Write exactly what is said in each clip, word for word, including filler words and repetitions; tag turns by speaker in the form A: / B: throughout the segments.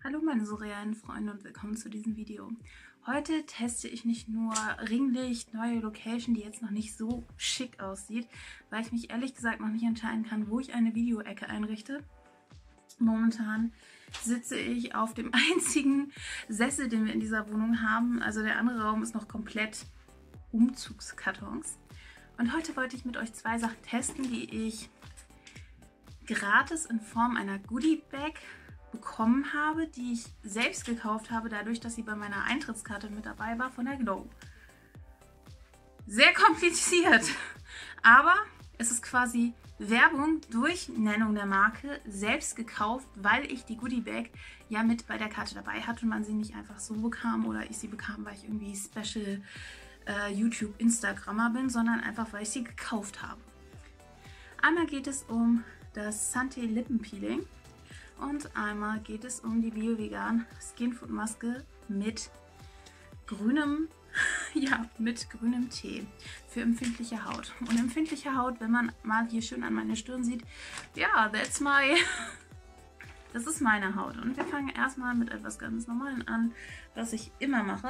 A: Hallo meine surrealen Freunde und willkommen zu diesem Video. Heute teste ich nicht nur Ringlicht, neue Location, die jetzt noch nicht so schick aussieht, weil ich mich ehrlich gesagt noch nicht entscheiden kann, wo ich eine Videoecke einrichte. Momentan sitze ich auf dem einzigen Sessel, den wir in dieser Wohnung haben. Also der andere Raum ist noch komplett Umzugskartons. Und heute wollte ich mit euch zwei Sachen testen, die ich gratis in Form einer Goodie-Bag bekommen habe, die ich selbst gekauft habe, dadurch, dass sie bei meiner Eintrittskarte mit dabei war von der Glow. Sehr kompliziert, aber es ist quasi Werbung durch Nennung der Marke, selbst gekauft, weil ich die Goodie Bag ja mit bei der Karte dabei hatte und man sie nicht einfach so bekam oder ich sie bekam, weil ich irgendwie Special äh, YouTube-Instagrammer bin, sondern einfach, weil ich sie gekauft habe. Einmal geht es um das Santé Lippenpeeling. Und einmal geht es um die Bio-Vegan Skinfood Maske mit grünem, ja, mit grünem Tee für empfindliche Haut. Und empfindliche Haut, wenn man mal hier schön an meine Stirn sieht, ja, that's my, das ist meine Haut. Und wir fangen erstmal mit etwas ganz Normalem an, was ich immer mache.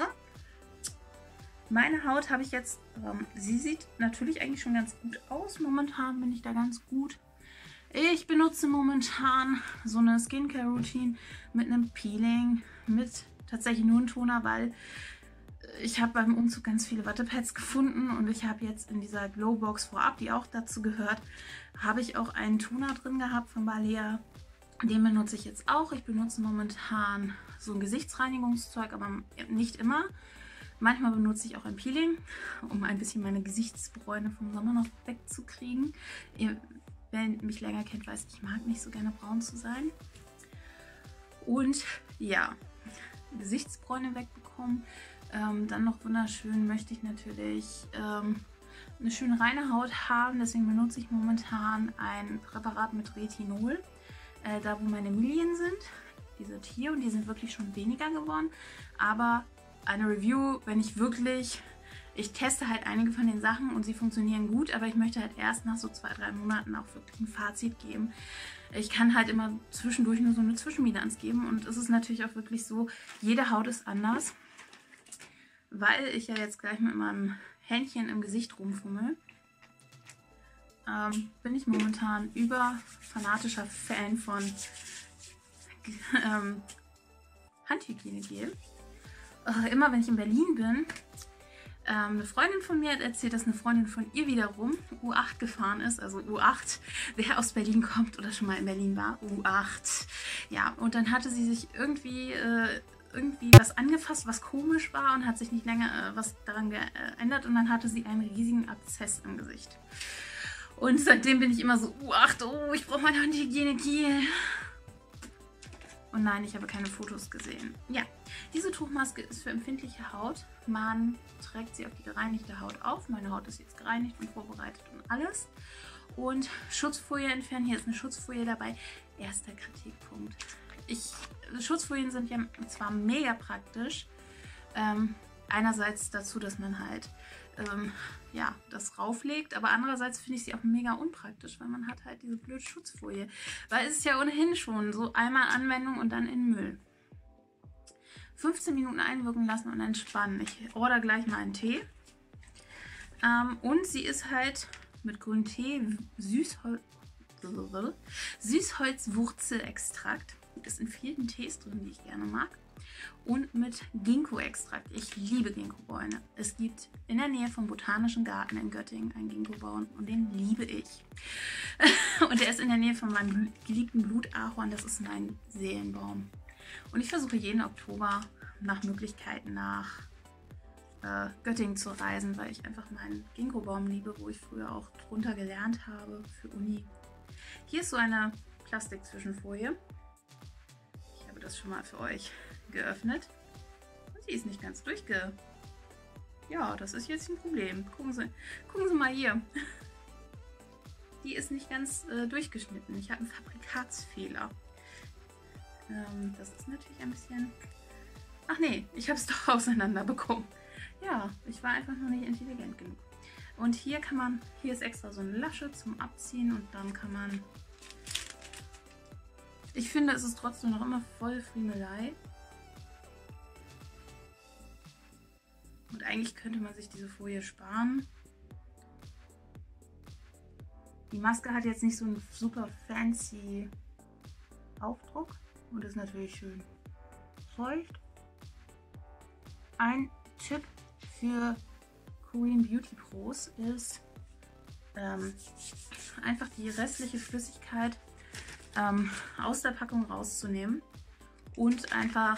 A: Meine Haut habe ich jetzt, ähm, sie sieht natürlich eigentlich schon ganz gut aus. Momentan bin ich da ganz gut. Ich benutze momentan so eine Skincare-Routine mit einem Peeling, mit tatsächlich nur einem Toner, weil ich habe beim Umzug ganz viele Wattepads gefunden und ich habe jetzt in dieser Glowbox vorab, die auch dazu gehört, habe ich auch einen Toner drin gehabt von Balea. Den benutze ich jetzt auch. Ich benutze momentan so ein Gesichtsreinigungszeug, aber nicht immer. Manchmal benutze ich auch ein Peeling, um ein bisschen meine Gesichtsbräune vom Sommer noch wegzukriegen. Wer mich länger kennt, weiß, ich mag nicht so gerne braun zu sein. Und ja, Gesichtsbräune wegbekommen. Ähm, dann noch wunderschön möchte ich natürlich ähm, eine schöne reine Haut haben. Deswegen benutze ich momentan ein Präparat mit Retinol. Äh, da wo meine Milien sind, die sind hier und die sind wirklich schon weniger geworden. Aber eine Review, wenn ich wirklich... Ich teste halt einige von den Sachen und sie funktionieren gut, aber ich möchte halt erst nach so zwei, drei Monaten auch wirklich ein Fazit geben. Ich kann halt immer zwischendurch nur so eine Zwischenbilanz geben und es ist natürlich auch wirklich so, jede Haut ist anders, weil ich ja jetzt gleich mit meinem Händchen im Gesicht rumfummel. Ähm, bin ich momentan über fanatischer Fan von ähm, Handhygienegel. Äh, immer wenn ich in Berlin bin, eine Freundin von mir hat erzählt, dass eine Freundin von ihr wiederum U acht gefahren ist, also U acht, wer aus Berlin kommt oder schon mal in Berlin war, U acht. Ja, und dann hatte sie sich irgendwie, äh, irgendwie was angefasst, was komisch war und hat sich nicht länger äh, was daran geändert und dann hatte sie einen riesigen Abszess im Gesicht. Und seitdem bin ich immer so, U acht, oh, ich brauche meine Handhygiene-Gel. Und nein, ich habe keine Fotos gesehen. Ja, diese Tuchmaske ist für empfindliche Haut. Man trägt sie auf die gereinigte Haut auf. Meine Haut ist jetzt gereinigt und vorbereitet und alles. Und Schutzfolie entfernen. Hier ist eine Schutzfolie dabei. Erster Kritikpunkt. Ich, Schutzfolien sind ja zwar mega praktisch. Ähm, einerseits dazu, dass man halt ähm, ja, das rauflegt, aber andererseits finde ich sie auch mega unpraktisch, weil man hat halt diese blöde Schutzfolie. Weil es ist ja ohnehin schon so einmal Anwendung und dann in Müll. fünfzehn Minuten einwirken lassen und entspannen. Ich order gleich mal einen Tee. Ähm, und sie ist halt mit grünem Tee, Süßhol Süßholzwurzelextrakt. Es sind vielen Tees drin, die ich gerne mag. Und mit Ginkgo-Extrakt. Ich liebe Ginkgo-Bäume. Es gibt in der Nähe vom Botanischen Garten in Göttingen einen Ginkgo-Baum und den liebe ich. Und der ist in der Nähe von meinem geliebten Blutahorn. Das ist mein Seelenbaum. Und ich versuche jeden Oktober nach Möglichkeiten nach äh, Göttingen zu reisen, weil ich einfach meinen Ginkgo-Baum liebe, wo ich früher auch drunter gelernt habe für Uni. Hier ist so eine Plastikzwischenfolie. Ich habe das schon mal für euch geöffnet. Und sie ist nicht ganz durchge... Ja, das ist jetzt ein Problem. Gucken Sie, gucken Sie mal hier. Die ist nicht ganz äh, durchgeschnitten. Ich habe einen Fabrikatsfehler. Ähm, das ist natürlich ein bisschen... Ach nee, ich habe es doch auseinander bekommen. Ja, ich war einfach nur nicht intelligent genug. Und hier kann man... Hier ist extra so eine Lasche zum Abziehen und dann kann man Ich finde, es ist trotzdem noch immer voll Friemelei. Und eigentlich könnte man sich diese Folie sparen. Die Maske hat jetzt nicht so einen super fancy Aufdruck und ist natürlich schön feucht. Ein Tipp für Korean Beauty Pros ist, ähm, einfach die restliche Flüssigkeit ähm, aus der Packung rauszunehmen und einfach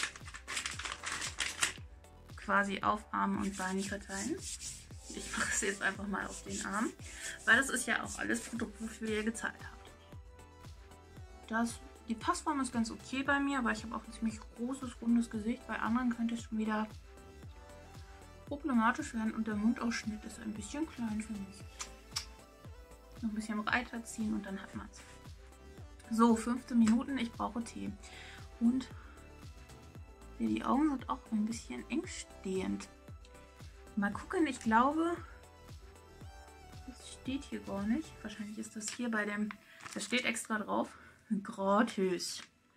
A: quasi auf Arm und Beine verteilen. Ich mache es jetzt einfach mal auf den Arm, weil das ist ja auch alles Produkt, wofür ihr gezahlt habt. Das, die Passform ist ganz okay bei mir, aber ich habe auch ein ziemlich großes, rundes Gesicht. Bei anderen könnte es schon wieder problematisch werden und der Mundausschnitt ist ein bisschen klein für mich. Noch ein bisschen breiter ziehen und dann hat man es. So, fünfzehn Minuten, ich brauche Tee. Und ja, die Augen sind auch ein bisschen eng stehend. Mal gucken, ich glaube, das steht hier gar nicht. Wahrscheinlich ist das hier bei dem, das steht extra drauf, gratis.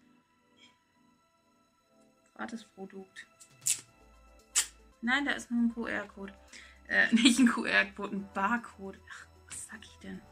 A: Gratis Produkt. Nein, da ist nur ein Q R-Code. Äh, nicht ein Q R-Code, ein Barcode. Ach, was sag ich denn?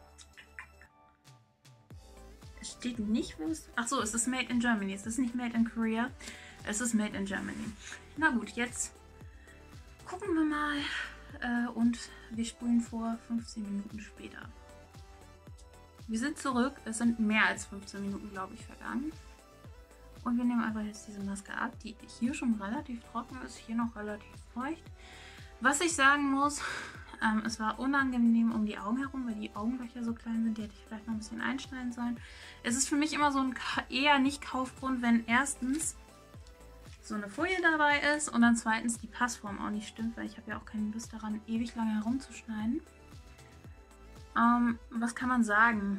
A: Es steht nicht, wo es... Ach so, es ist Made in Germany. Es ist nicht Made in Korea. Es ist Made in Germany. Na gut, jetzt gucken wir mal äh, und wir spulen vor fünfzehn Minuten später. Wir sind zurück. Es sind mehr als fünfzehn Minuten, glaube ich, vergangen. Und wir nehmen einfach jetzt diese Maske ab, die hier schon relativ trocken ist, hier noch relativ feucht. Was ich sagen muss, ähm, es war unangenehm um die Augen herum, weil die Augenlöcher so klein sind, die hätte ich vielleicht noch ein bisschen einschneiden sollen. Es ist für mich immer so ein eher Nicht-Kaufgrund, wenn erstens so eine Folie dabei ist und dann zweitens die Passform auch nicht stimmt, weil ich habe ja auch keine Lust daran, ewig lange herumzuschneiden. Ähm, was kann man sagen?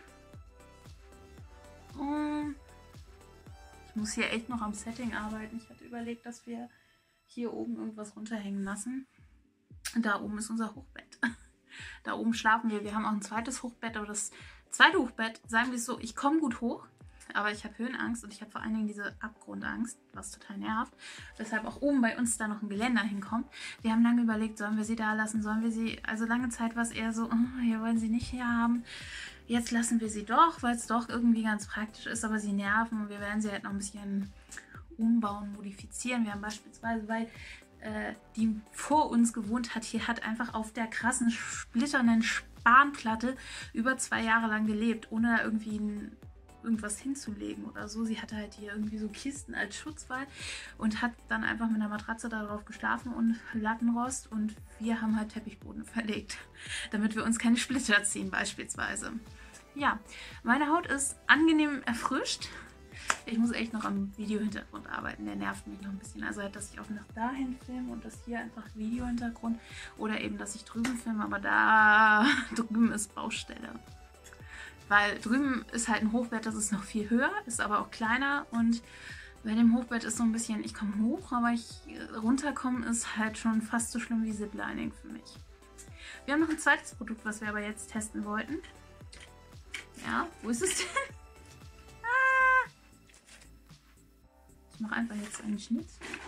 A: Um, ich muss hier echt noch am Setting arbeiten. Ich hatte überlegt, dass wir hier oben irgendwas runterhängen lassen. Da oben ist unser Hochbett. Da oben schlafen wir. Wir haben auch ein zweites Hochbett, aber das zweite Hochbett, sagen wir es so, ich komme gut hoch. Aber ich habe Höhenangst und ich habe vor allen Dingen diese Abgrundangst, was total nervt. Weshalb auch oben bei uns da noch ein Geländer hinkommt. Wir haben lange überlegt, sollen wir sie da lassen, sollen wir sie... Also lange Zeit war es eher so, oh, hier wollen sie nicht herhaben. Jetzt lassen wir sie doch, weil es doch irgendwie ganz praktisch ist, aber sie nerven. Und wir werden sie halt noch ein bisschen umbauen, modifizieren. Wir haben beispielsweise, weil äh, die vor uns gewohnt hat, hier hat einfach auf der krassen, splitternden Spanplatte über zwei Jahre lang gelebt, ohne da irgendwie ein... irgendwas hinzulegen oder so. Sie hatte halt hier irgendwie so Kisten als Schutzwall und hat dann einfach mit einer Matratze darauf geschlafen und Lattenrost und wir haben halt Teppichboden verlegt, damit wir uns keine Splitter ziehen beispielsweise. Ja, meine Haut ist angenehm erfrischt. Ich muss echt noch am Videohintergrund arbeiten, der nervt mich noch ein bisschen. Also halt, dass ich auch nach dahin filme und das hier einfach Videohintergrund oder eben, dass ich drüben filme, aber da drüben ist Baustelle. Weil drüben ist halt ein Hochbett, das ist noch viel höher, ist aber auch kleiner und bei dem Hochbett ist so ein bisschen, ich komme hoch, aber ich runterkommen ist halt schon fast so schlimm wie Ziplining für mich. Wir haben noch ein zweites Produkt, was wir aber jetzt testen wollten. Ja, wo ist es denn? Ah! Ich mache einfach jetzt einen Schnitt.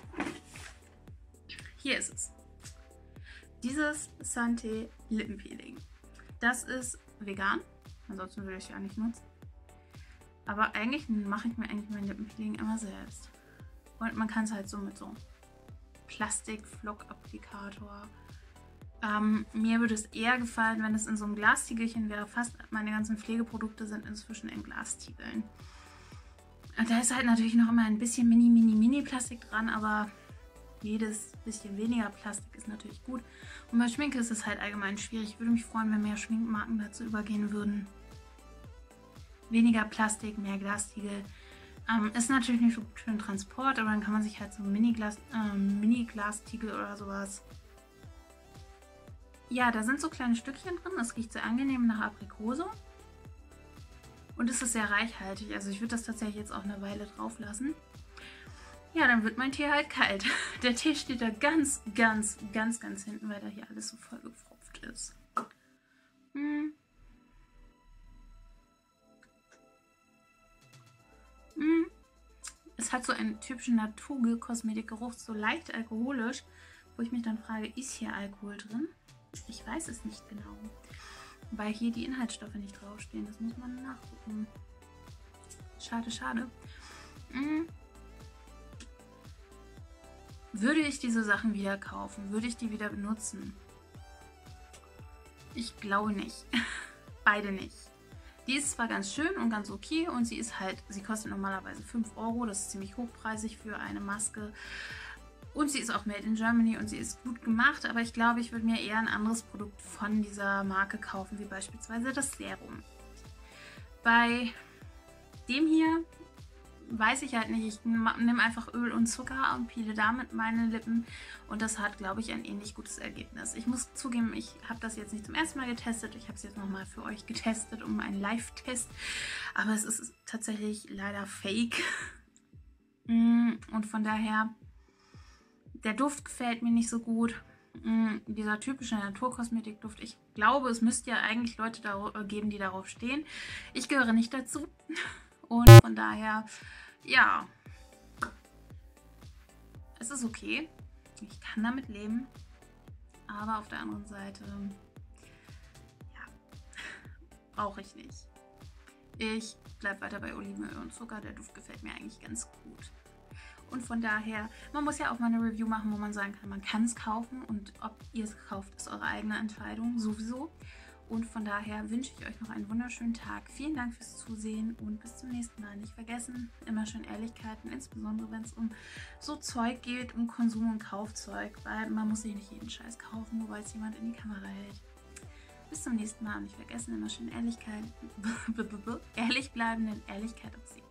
A: Hier ist es. Dieses Santé Lippenpeeling. Das ist vegan. Ansonsten würde ich es ja nicht nutzen. Aber eigentlich mache ich mir eigentlich mein Lippenpeeling immer selbst. Und man kann es halt so mit so Plastik-Flock-Applikator. Ähm, mir würde es eher gefallen, wenn es in so einem Glastiegelchen wäre. Fast meine ganzen Pflegeprodukte sind inzwischen in Glastiegeln. Und da ist halt natürlich noch immer ein bisschen mini, mini, mini Plastik dran, aber jedes bisschen weniger Plastik ist natürlich gut. Und bei Schminke ist es halt allgemein schwierig. Ich würde mich freuen, wenn mehr Schminkmarken dazu übergehen würden. Weniger Plastik, mehr Glastiegel. Ähm, ist natürlich nicht so gut für den Transport, aber dann kann man sich halt so Mini-Glas, ähm, Mini-Glastiegel oder sowas. Ja, da sind so kleine Stückchen drin. Das riecht sehr angenehm nach Aprikose. Und es ist sehr reichhaltig. Also ich würde das tatsächlich jetzt auch eine Weile drauf lassen. Ja, dann wird mein Tee halt kalt. Der Tee steht da ganz, ganz, ganz, ganz hinten, weil da hier alles so voll gefropft ist. Hm. Mm. Es hat so einen typischen Naturkosmetikgeruch, so leicht alkoholisch, wo ich mich dann frage, ist hier Alkohol drin? Ich weiß es nicht genau, weil hier die Inhaltsstoffe nicht draufstehen. Das muss man nachgucken. Schade, schade. Mm. Würde ich diese Sachen wieder kaufen? Würde ich die wieder benutzen? Ich glaube nicht. Beide nicht. Die ist zwar ganz schön und ganz okay und sie ist halt, sie kostet normalerweise fünf Euro. Das ist ziemlich hochpreisig für eine Maske. Und sie ist auch made in Germany und sie ist gut gemacht. Aber ich glaube, ich würde mir eher ein anderes Produkt von dieser Marke kaufen, wie beispielsweise das Serum. Bei dem hier weiß ich halt nicht. Ich nehme einfach Öl und Zucker und peele damit meine Lippen und das hat, glaube ich, ein ähnlich gutes Ergebnis. Ich muss zugeben, ich habe das jetzt nicht zum ersten Mal getestet. Ich habe es jetzt nochmal für euch getestet, um einen Live-Test. Aber es ist tatsächlich leider fake. Und von daher, der Duft gefällt mir nicht so gut. Dieser typische Naturkosmetikduft. Ich glaube, es müsste ja eigentlich Leute geben, die darauf stehen. Ich gehöre nicht dazu. Und von daher, ja, es ist okay. Ich kann damit leben. Aber auf der anderen Seite, ja, brauche ich nicht. Ich bleibe weiter bei Olivenöl und Zucker. Der Duft gefällt mir eigentlich ganz gut. Und von daher, man muss ja auch mal eine Review machen, wo man sagen kann, man kann es kaufen. Und ob ihr es kauft, ist eure eigene Entscheidung, sowieso. Und von daher wünsche ich euch noch einen wunderschönen Tag. Vielen Dank fürs Zusehen und bis zum nächsten Mal. Nicht vergessen, immer schön Ehrlichkeiten, insbesondere wenn es um so Zeug geht, um Konsum- und Kaufzeug, weil man muss sich nicht jeden Scheiß kaufen, nur weil es jemand in die Kamera hält. Bis zum nächsten Mal und nicht vergessen, immer schön Ehrlichkeit, ehrlich bleiben, denn Ehrlichkeit obsiegt.